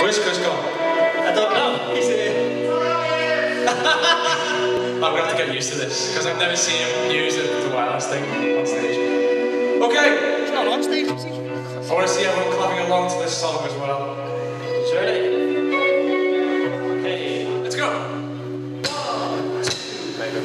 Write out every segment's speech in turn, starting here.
Where's Chris gone? I don't know. He's here. I'm gonna have to get used to this because I've never seen him use the wireless thing on stage. Okay. It's not on stage, is he? I want to see everyone clapping along to this song as well. It's ready. Okay. Let's go. 1, 2, maybe.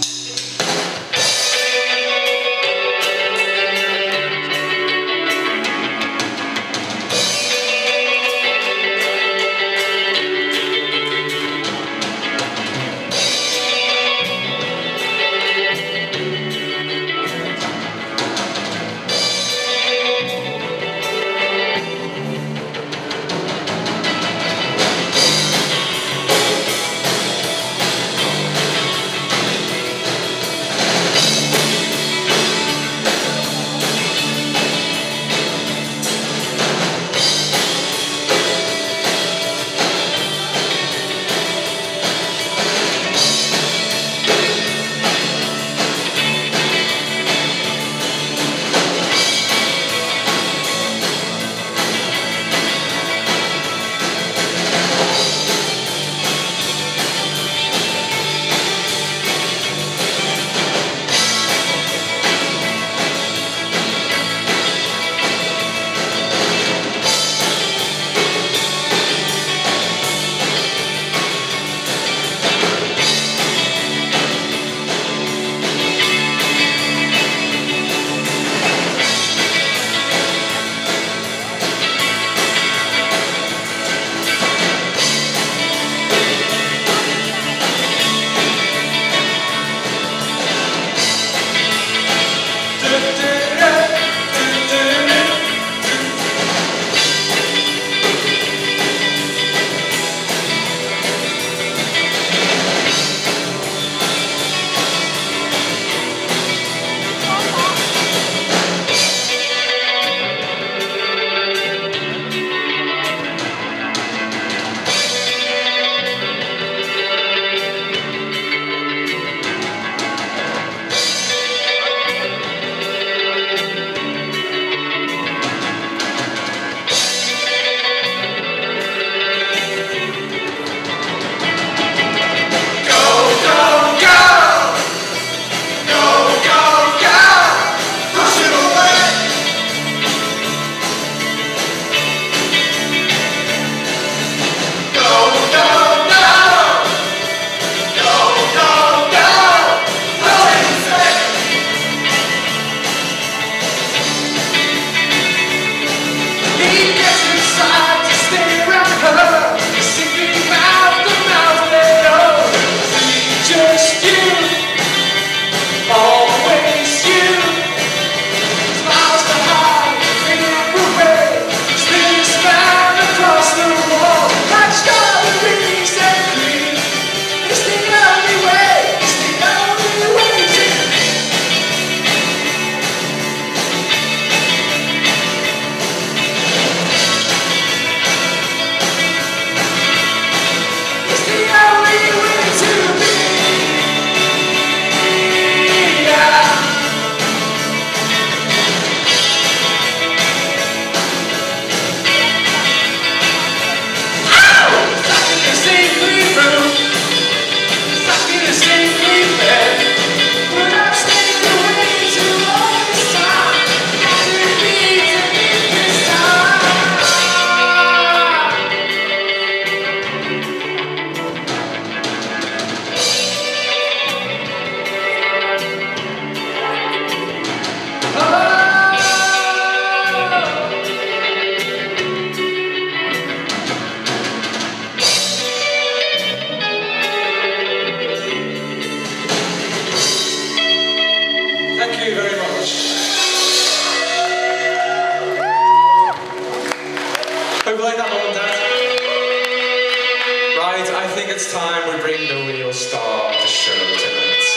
It's time we bring the real star of the show tonight.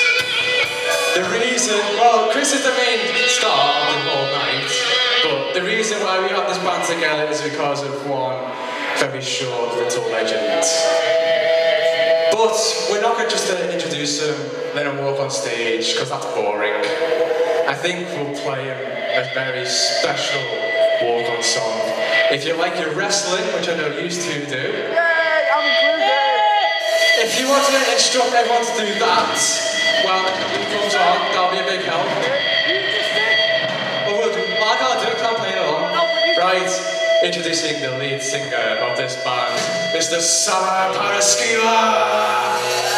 The reason, well, Chris is the main star of the whole night, but the reason why we have this band together is because of one very short little legend. But we're not going to just introduce him, let him walk on stage, because that's boring. I think we'll play him a very special walk-on song. If you like your wrestling, which I know you used to do. Yay, I'm included! If you want to instruct everyone to do that, well, it comes on, that'll be a big help. Well, I can't do it, can't play it along. Right, introducing the lead singer of this band, Mr. Summer Paraskiva!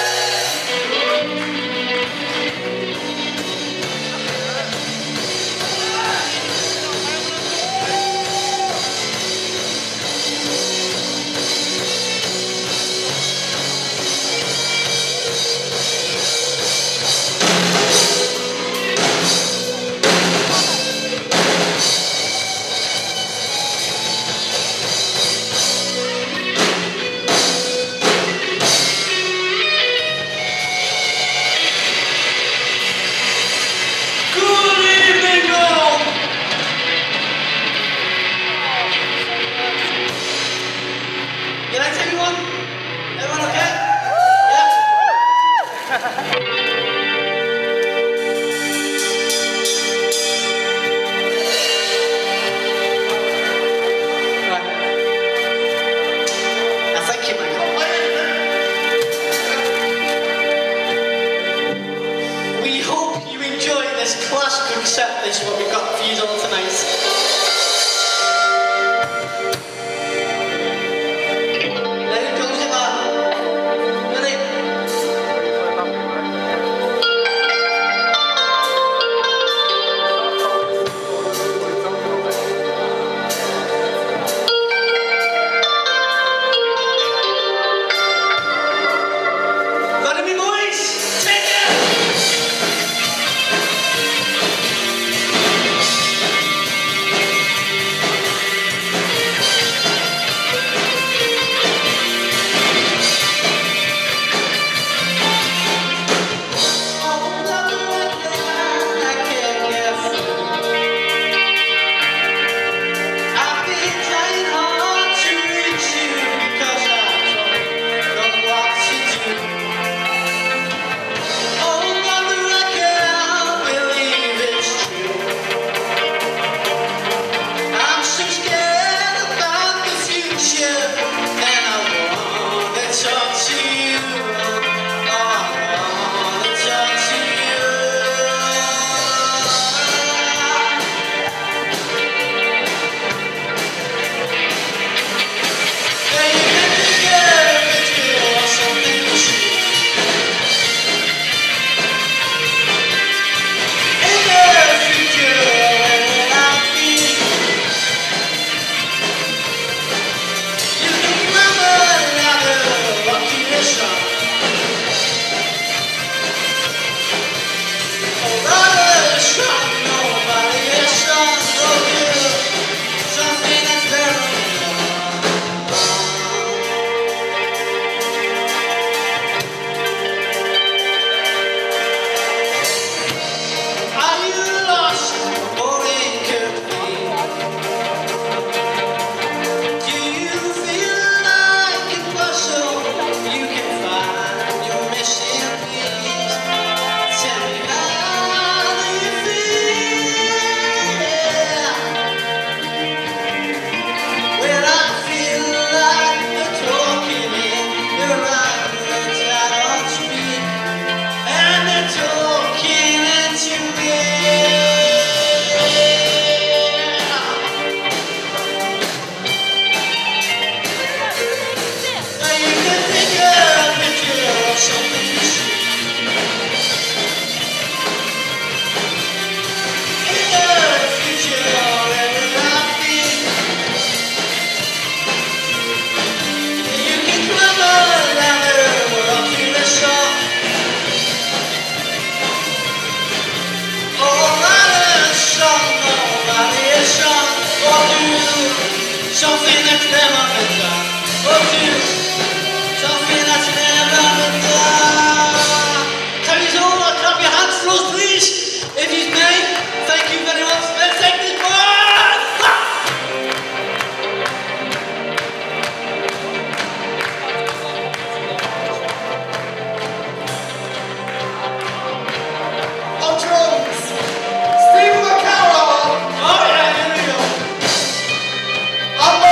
I'm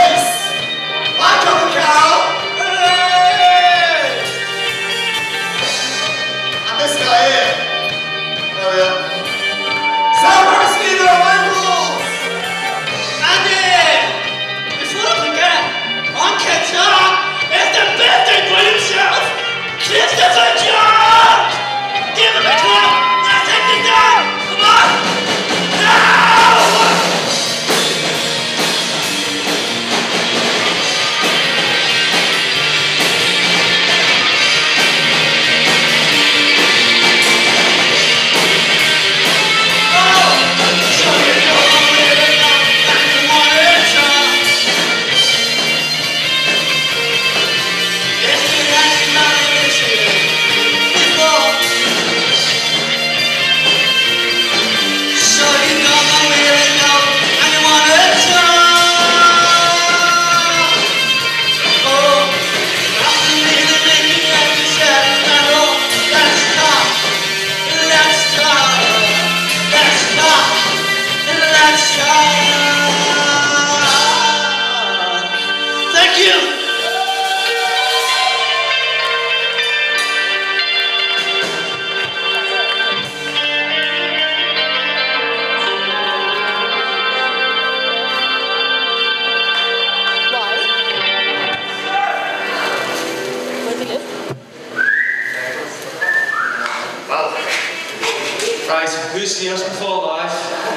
seen us before live?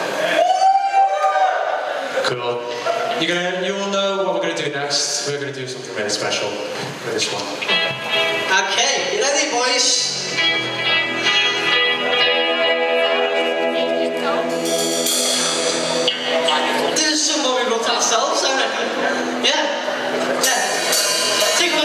Cool. You'll know what we're gonna do next. We're gonna do something really special with this one. Okay, you ready, boys? This is something we wrote ourselves, I reckon. Yeah. Take it away.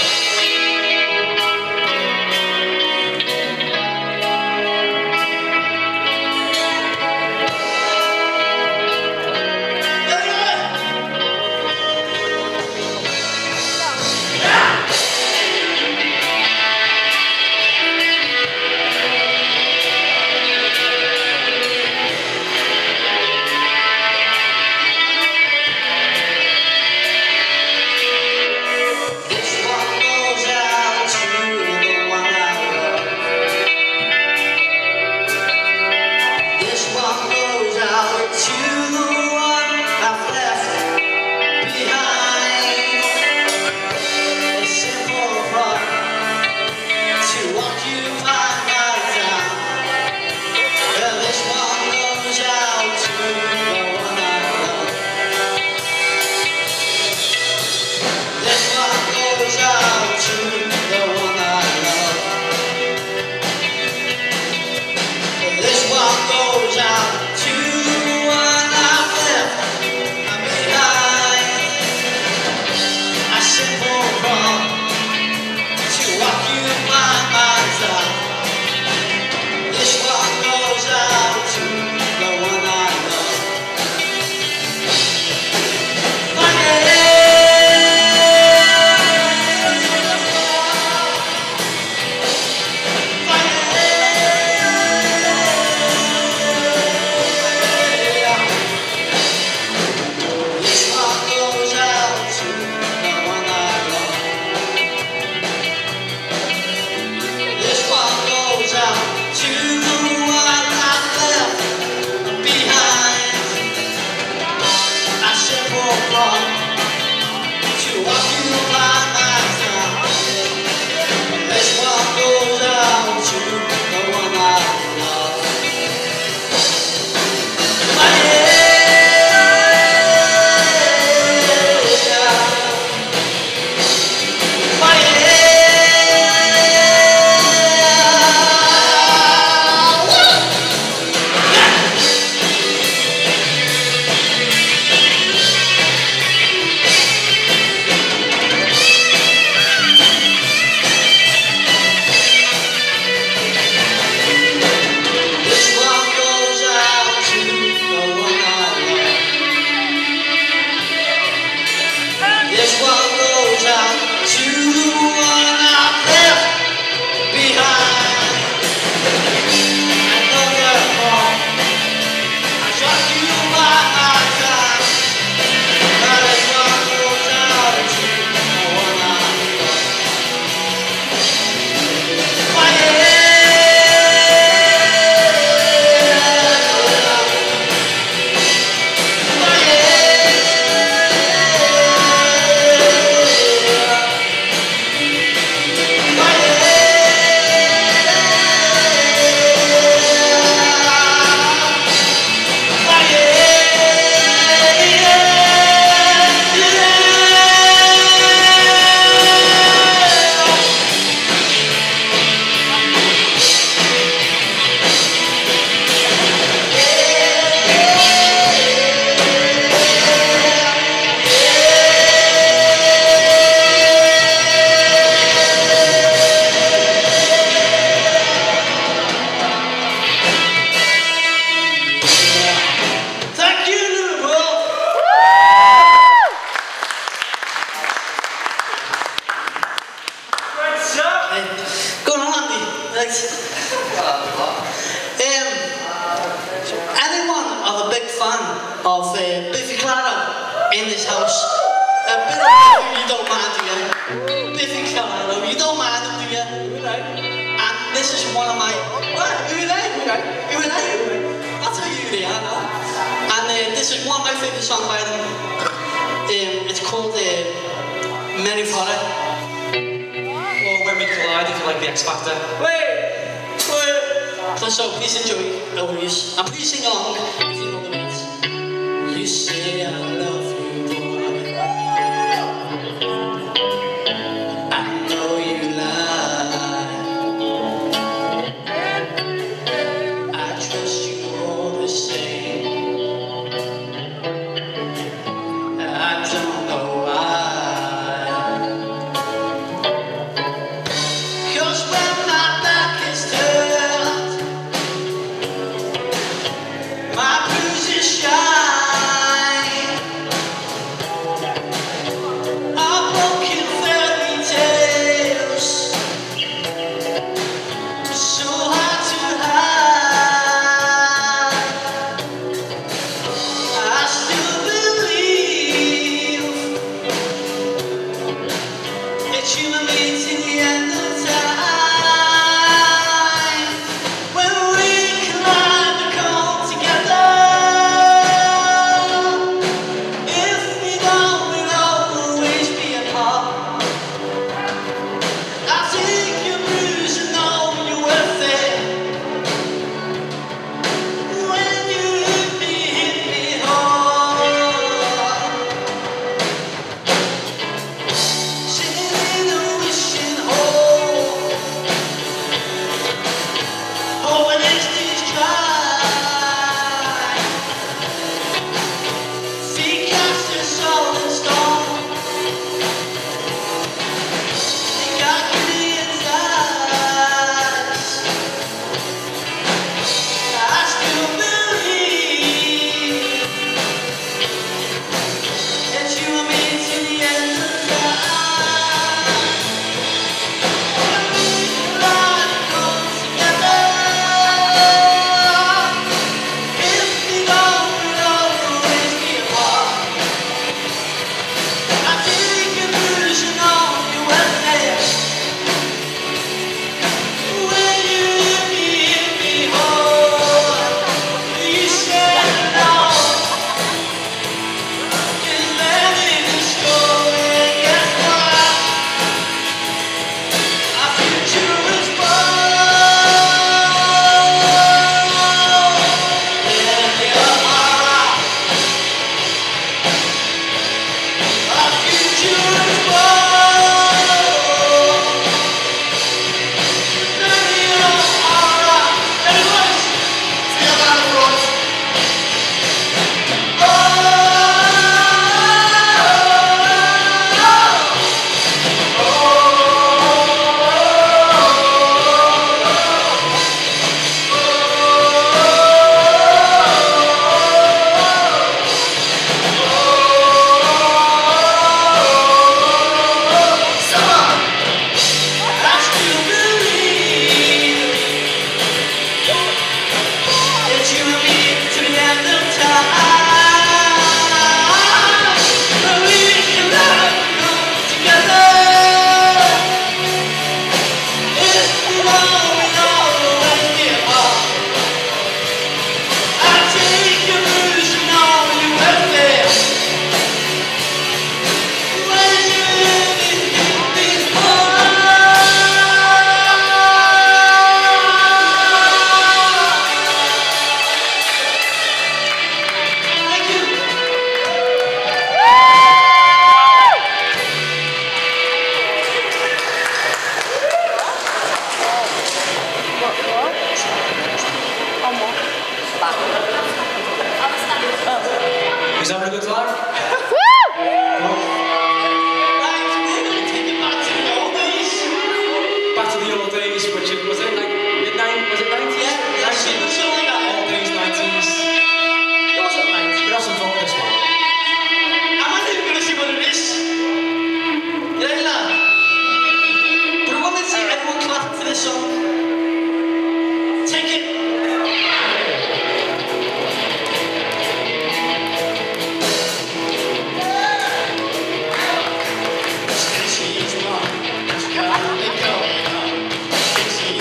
Anyone of a big fan of Biffy Clyro in this house? A bit of Biffy, you don't mind, do you? Biffy Clyro, you don't mind him, do you? And this is one of my... What? Who are they? Who are they? I'll tell you who they are now. And this is one of my favourite songs by them. It's called Merry For It. Or When We Collide, if you like the X Factor. Wait! So please enjoy always. And please sing along if you know the words. You say I love you, boy. I know you lie. I trust you all the same. I don't know why. 'Cause when my back is turned, my bruises shine. Our broken fairy tales, so hard to hide. I still believe that you and me till the end of time. When we climb the call together, if we don't, we'll always be apart. I take your bruise and know you're worth it. When you hit me hard. Sitting in a wishing hole, hoping it's these dry. Feet cast their soul in stone. They got millions eyes. I still believe that you and me till the end of time. When we climb the call together, if we don't, we'll always be apart. I take your bruise and know you're worth it. When you hit me hard, you said no. 'Cause then in the story, guess what? Our future is bright. And you're alright. Our future is bright. And you're alright. Anyways, feel that front. I still believe that you and me to the end of time. When we can come together, if we know we'll always be apart. I take your bruise and know you're worth it. When you hit me hard. Thank you. He's having a good time? Right, we're going to take it back to the old days. Back to the old days, which it was it like midnight? Was it 90s? Yeah, 90s? something like that. Old days, 90s. It wasn't 90s. We'd have some fun with this one. I'm not even going to see what it is. Yeah, lad. But I wanted to see everyone clap for this song. Take it. Stacy's mom has got it going on. Stacy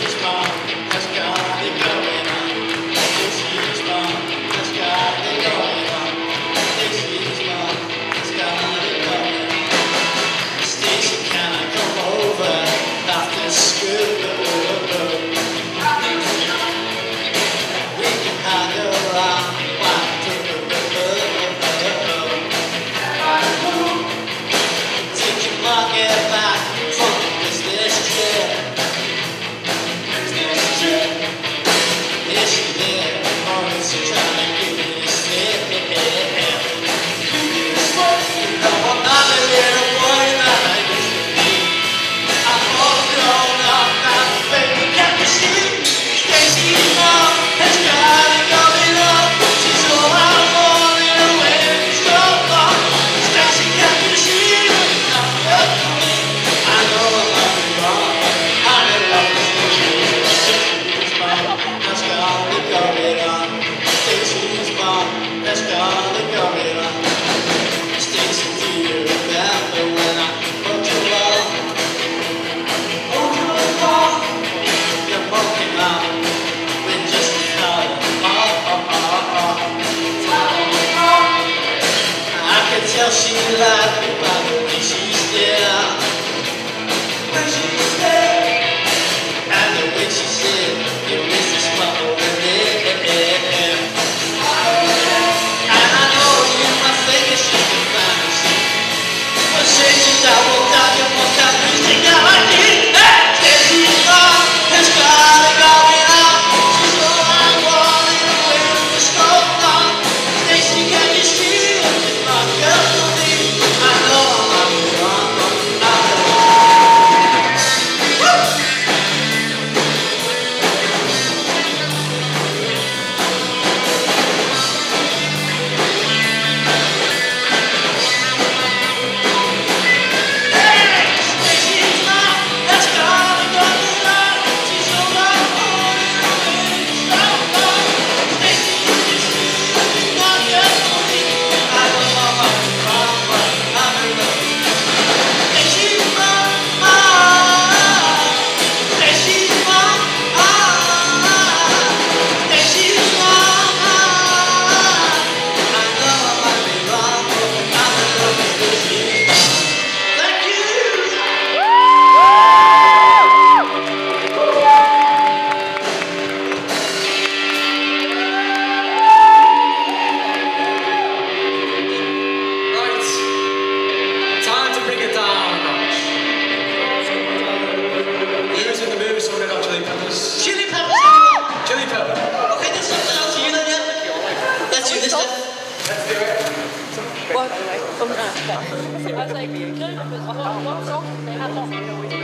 I was like, what song? They had lots.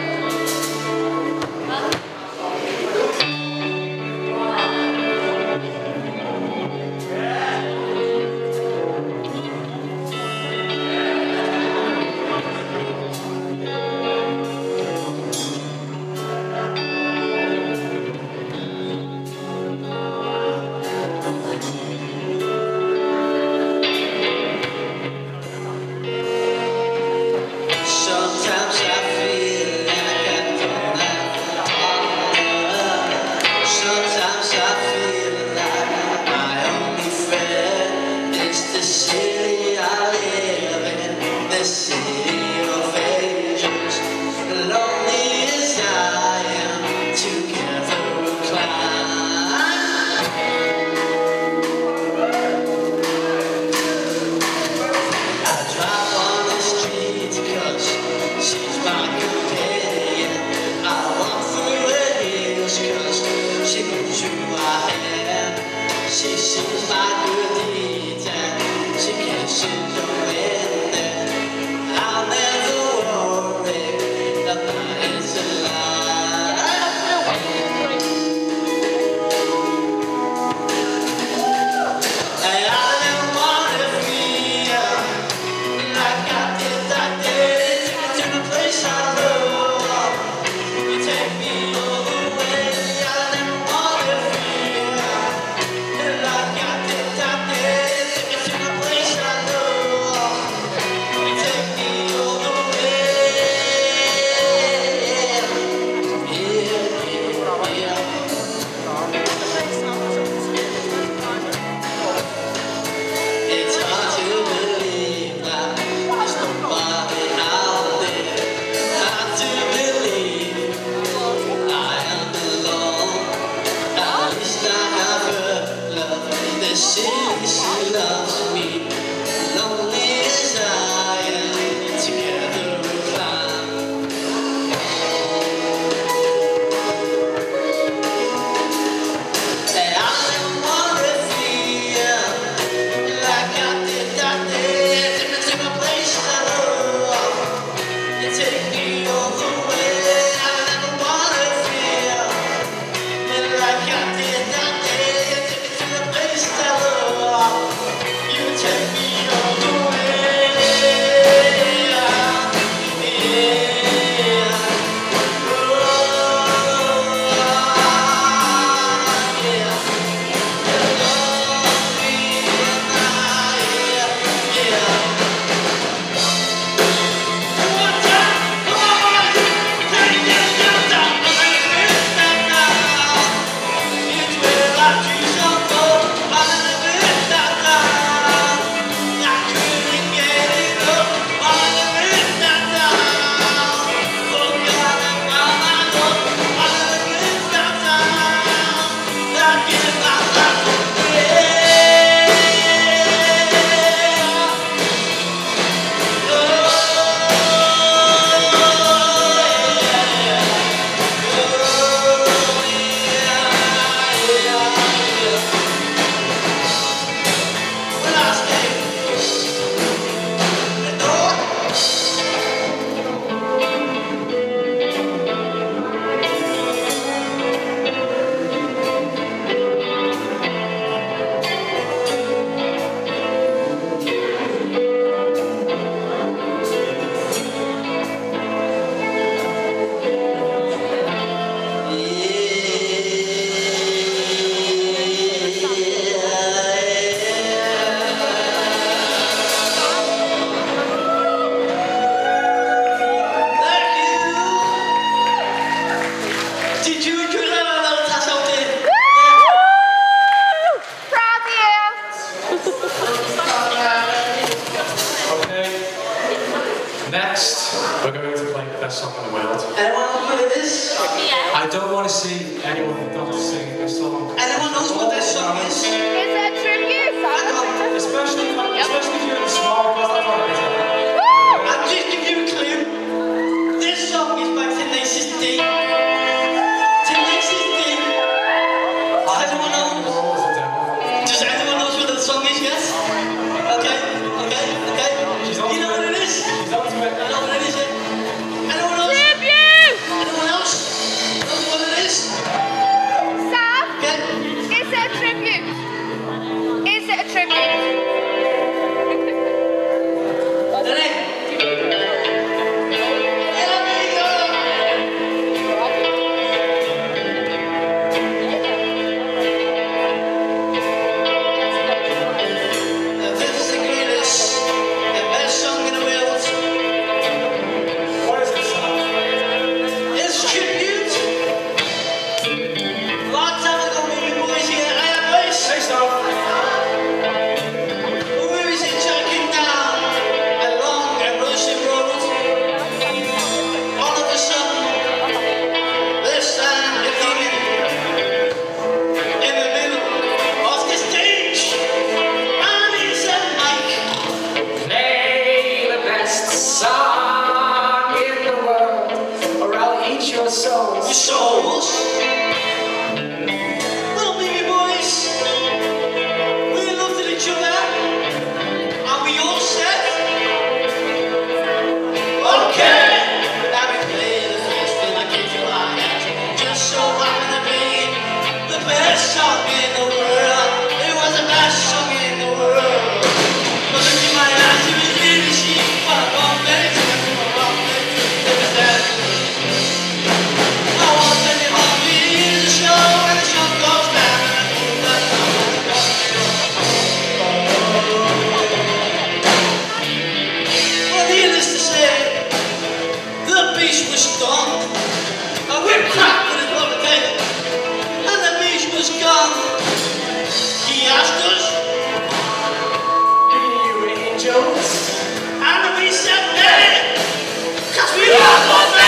Next, we're going to play the best song in the world. Anyone knows what it is? Yeah. I don't want to see anyone not sing this song. Anyone knows what this song is? Is it tribute? Especially if you're in a small club. I'll just give you a clue. This song is by Tenacious D. Tenacious D. Does anyone know? Does anyone know what the song is? Yes? Okay. She's on your souls. Well, baby boys, we looked at each other and we all said, okay. Now we play the first thing that came to our heads. Just so happened to be the best song in the world. It was the best song in the world. But look in my eyes, it was really cheap. One minute, it was that. I want many more years to show when the sun goes down. Well, needless to say, the beast was done. A whip crack with his rubber tape, and the beast was gone. He asked us, "Are you angels?" And we said, "Nay, 'cause we are not men."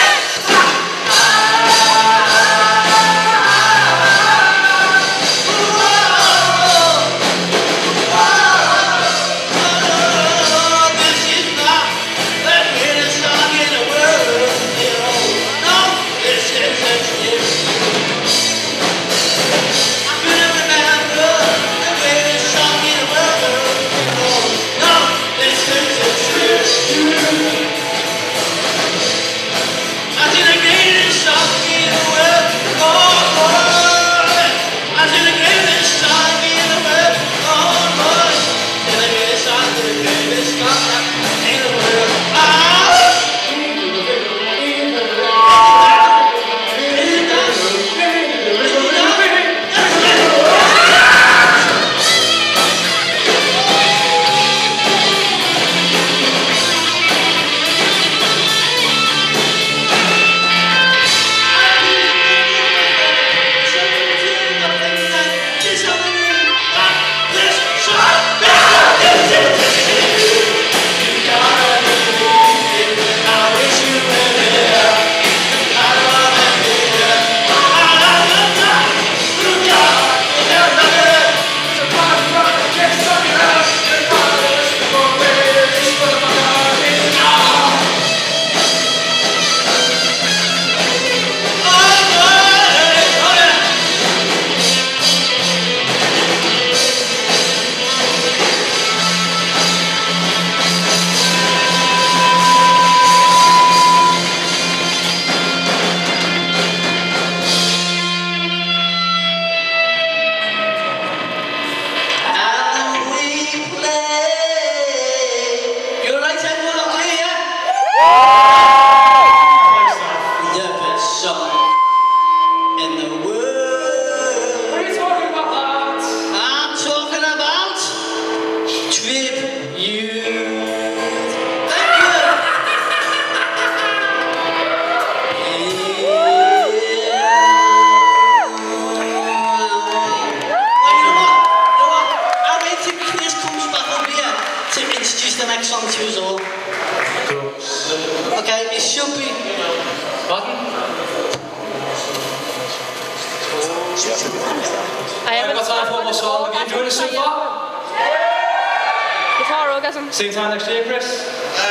Same time next year, Chris?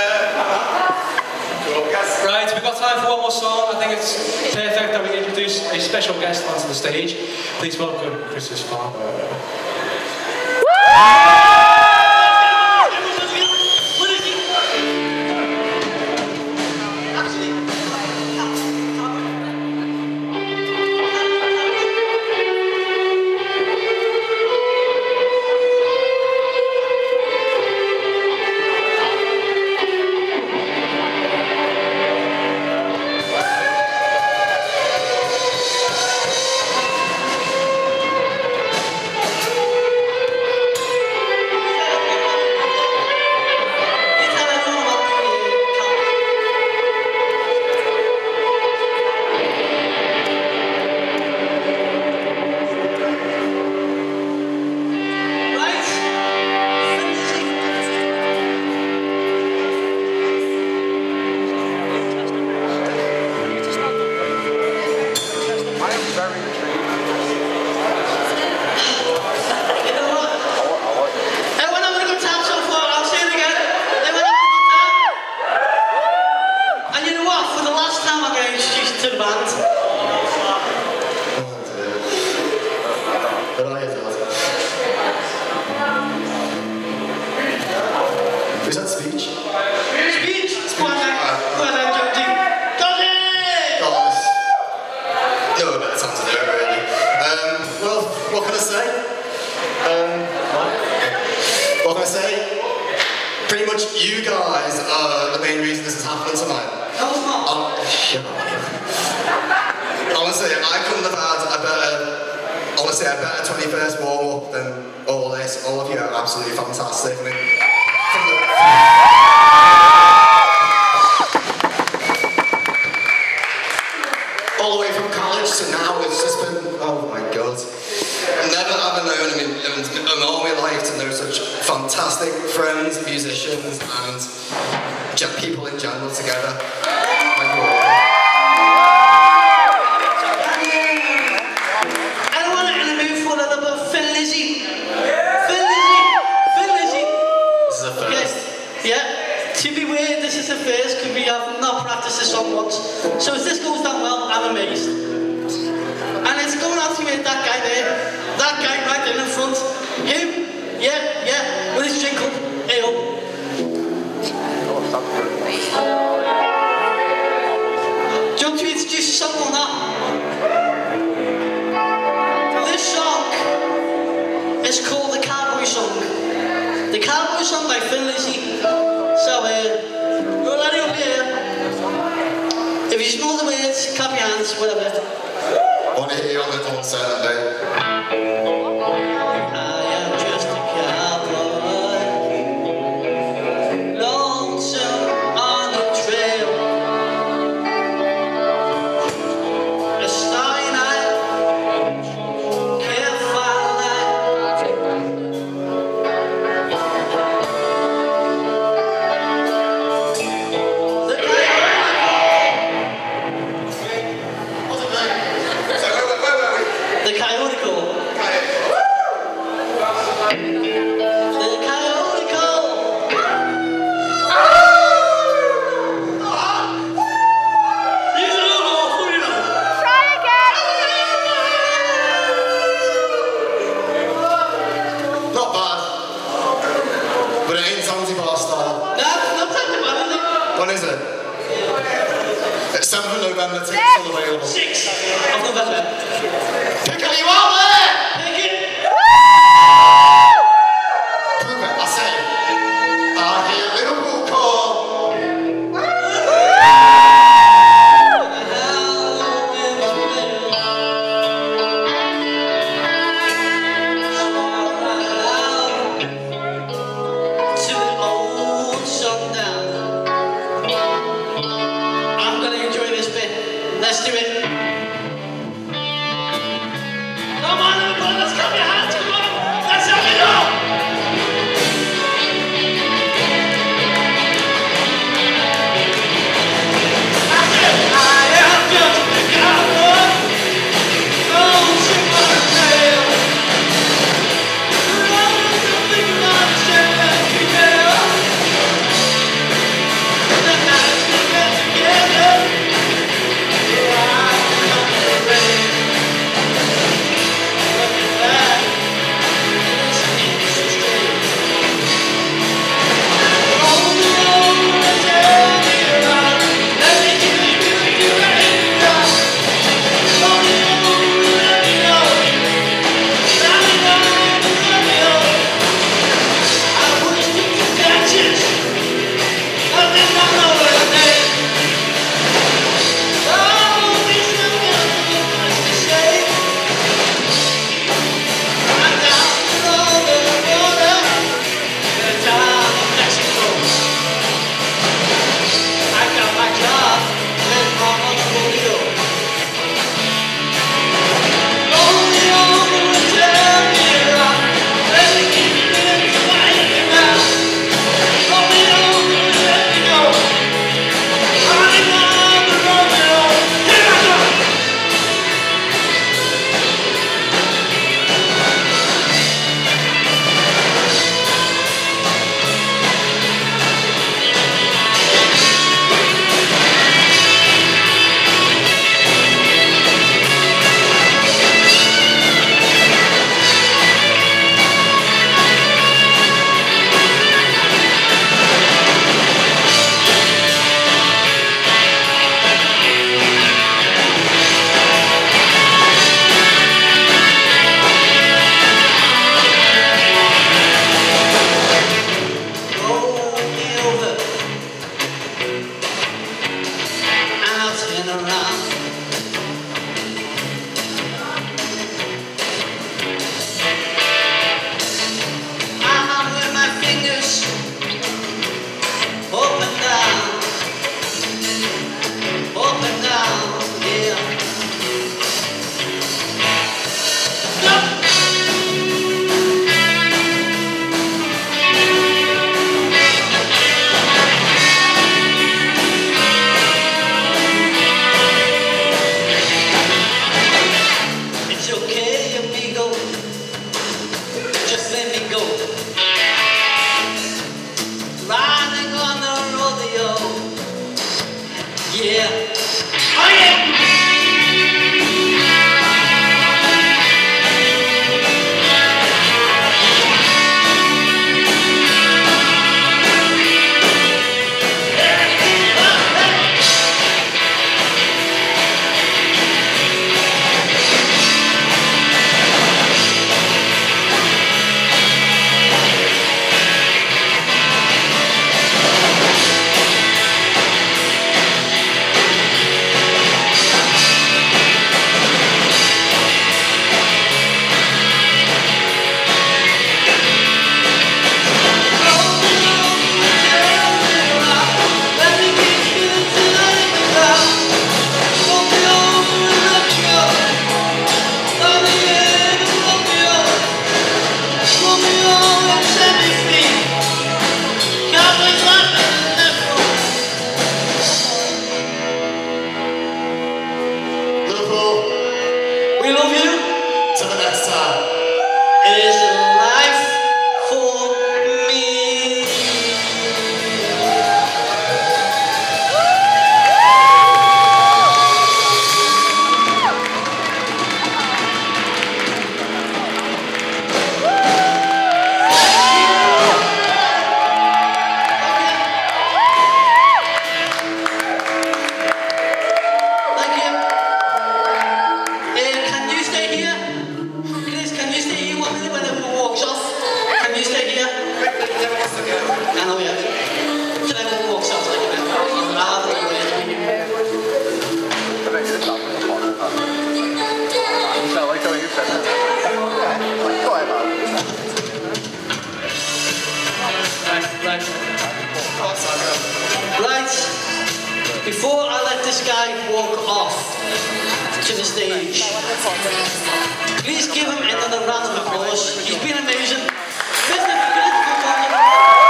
Right, we've got time for one more song. I think it's perfect that we introduce a special guest onto the stage. Please welcome Chris's father. to the band. Honestly, I couldn't have had a better 21st warm-up than all this. All of you are absolutely fantastic. I mean, all the way from college to now, it's just been, oh my God. Never have known in all my life to know such fantastic friends, musicians, and people in general together. My God. Anyone in the mood for a little bit of Lizzy? Lizzy. This is a first. Yeah. To be weird, this is the first because we have not practiced this song once. So if this goes down well, I'm amazed. And it's going out to that guy there. That guy right in the front. Him. Yeah. With his drink up. Ale. Do you want to introduce a song on that? This song is called the Cowboy song. The Cowboy song by Lizzy. So, we'll let it up here. If you know the words, clap your hands, whatever. I want to hear you on the concert that day. I am just a cowboy, lonesome on the trail. A starry night, campfire light. The coyote call. Try again. Not bad. But it ain't Zanzibar style. When is it? It's 7th of November, tickets still available. 6th of November. Picket, are you out there? Picket. Prove it, I say it. I hear Liverpool call. To the old sundown. I'm gonna enjoy this bit. Let's do it. Come on, everybody, let's clap your hands. Come on, let's have it all. That's it. I am just a cowboy, lonesome on the trail. Running to think about the shit that we feel. The nights we get together. I around. I'm with my fingers up and down, yeah. It's okay, amigo, just let me go. Riding on the rodeo, yeah. Oh yeah! We love you. Till the next time. It is life for me. Thank you. Can you stay here? Chris, can you stay here 1 minute when everyone walks off? Can you stay here? I know, yeah. Till everyone walks off, like, I'm rather than wait for you. Right. Before I let this guy walk off to the stage, please give him another round of applause. He's been amazing. Mr. Picket,